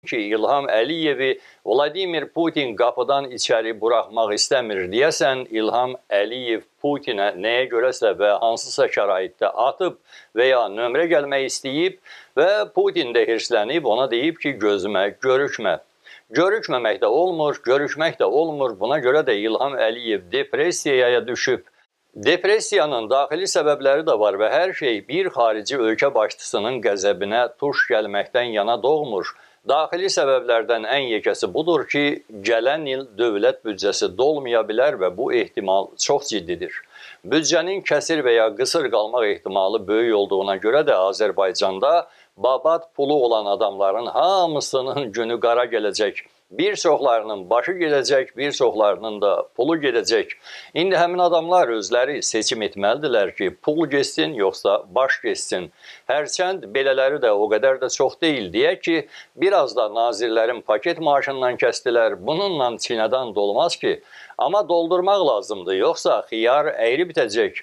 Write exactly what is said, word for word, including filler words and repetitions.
ki, İlham Əliyevi Vladimir Putin qapıdan içəri buraxmaq istəmir. Deyəsən, İlham Əliyev Putinə nəyə görəsə və hansısa şəraitdə atıb və ya nömrə gəlmək istəyib və Putin də hirslənib, ona deyib ki, gözümə görükmə. Görükməmək də olmur, görüşmək də olmur. Buna görə də İlham Əliyev depressiyaya düşüb. Depressiyanın daxili səbəbləri də var və hər şey bir xarici ölkə başçısının qəzəbinə tuş gəlməkdən yana doğmur. Daxili səbəblərdən ən yekəsi budur ki, gələn il dövlət büdcəsi dolmaya bilər və bu ehtimal çox ciddidir. Büdcənin kəsir və ya qısır qalmaq ehtimalı böyük olduğuna görə də Azərbaycanda babat pulu olan adamların hamısının günü qara gələcək. Bir çoxlarının başı gedəcək, bir çoxlarının da pulu gedəcək. İndi həmin adamlar özləri seçim etməlidirlər ki, pul geçsin, yoxsa baş geçsin. Hərçənd belələri də o qədər də çox deyil. Deyək ki, biraz da nazirlərin paket maaşından kəsdilər. Bununla çinədən dolmaz ki. Amma doldurmaq lazımdır, yoxsa xiyar əyri bitəcək.